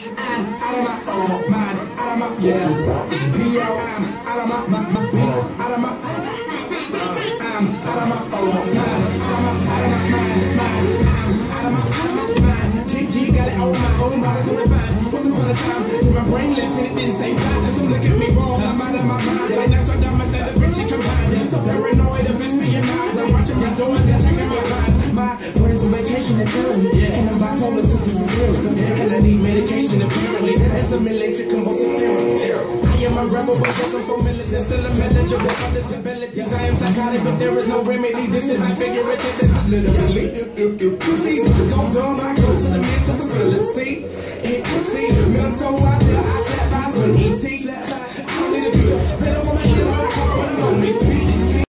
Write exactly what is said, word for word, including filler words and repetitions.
I'm out of my own mind, out of my yeah. It's B O I'm out of my my my out of my I'm out of my own mind, out of my out of my mind, mind. I'm out of my out of my mind. G G got it on my own mind, doing fine. Once upon a time, to my brain left and it didn't say bye. Don't look at me wrong, I'm out of my mind. Like Nostradamus and Da Vinci combined. So paranoid of espionage. I'm watching my doors and checking my lines. My brain's on vacation and feeling, yeah. And I'm bipolar to disappearance. And I need medication apparently. And some electric convulsive therapy. I am a rebel, but yes, I'm so militant. Still I'm eligible for disabilities. I am psychotic, but there is no remedy. This is not figurative, this is literally. If these niggas go dumb, I go to the mental facility.